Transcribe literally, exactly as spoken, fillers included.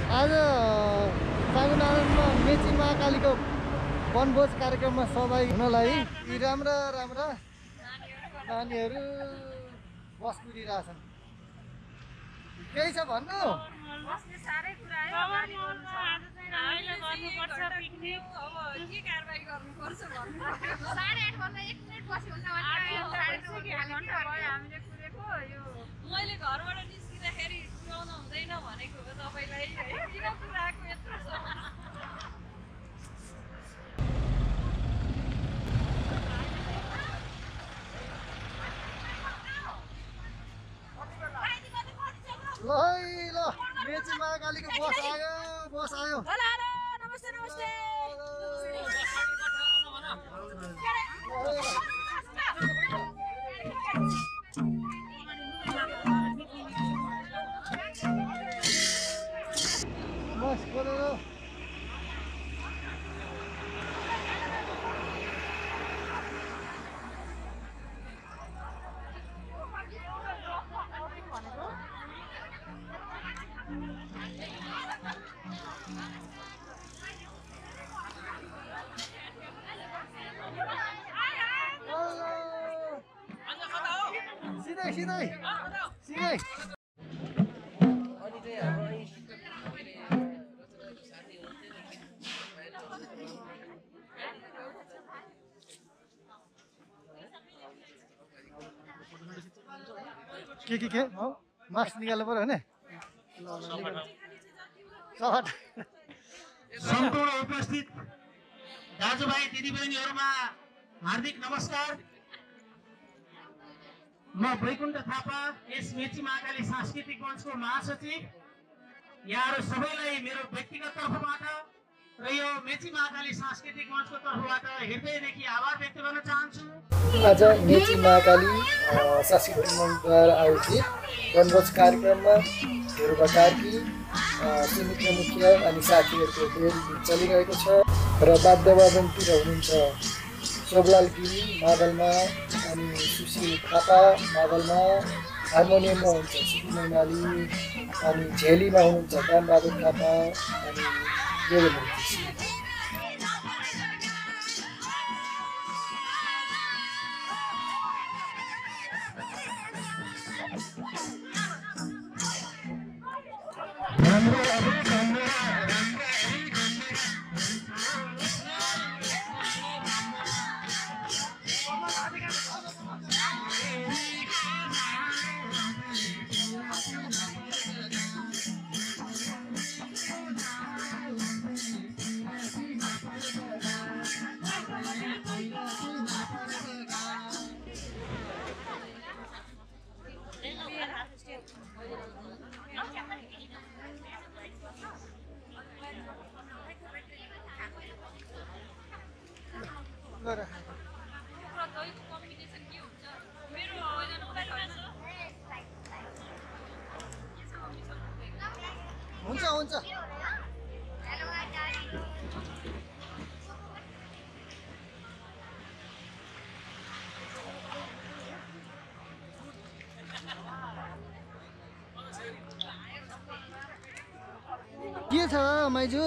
आज सागुनारायणमा मेची महाकालीको वनभोज कार्यक्रममा सहभागी हुनलाई यी राम्रा राम्रा नानीहरू बस कुदिरहेछन्। केही छ भन्नु? बस्ने साह्रै कुरा आयो। गाडी गर्नु छ। हामीले गर्नुपर्छ पिकनिक। अब के कारबाही गर्नुपर्छ भन्नु। साढे आठ बजे एक मिनेट बस्यो भने साढे नौ घन्टा भयो हामीले कुदेको यो। मैले घरबाट निस्किँदाखेरि पुऱ्याउन हुँदैन भनेको हो तपाईँलाई है। किन कुराको यत्रो समस्या? ल ल मेची महाकालीको बस आयो बस आयो। हेलो हेलो नमस्ते नमस्ते। बस गरेर सिधै सिधै सिधै के के के हो मास्क निकाल्नु पर्यो भने सम्पूर्ण उपस्थित दाजुभाइ दिदीबहिनीहरूमा हार्दिक नमस्कार। म वैकुण्ठ थापा यस मेची महाकाली सांस्कृतिक मञ्चको महासचिव। यहाँहरू सबैलाई मेरो व्यक्तिगत तर्फबाट र यो मेची महाकाली सांस्कृतिक मञ्चको तर्फबाट हृदयदेखि आभार व्यक्त गर्न चाहन्छु। आज मेची महाकाली सांस्कृतिक मञ्चद्वारा आयोजित वनभोज कार्यक्रममा ध्रुव कार्की, सुमित्र मुखिया अनि साथीहरूको भेल चलिरहेको छ र वाद्यवादनतिर हुनुहुन्छ शोभलाल गिरी मादलमा अनि सुशील थापा मादलमा, हार्मोनियममा हुनुहुन्छ सिपी मैनाली अनि झेलीमा हुनुहुन्छ रामबहादुर थापा अनि देवेन्द्र केसी। हुन्छ हुन्छ के छ माइजू?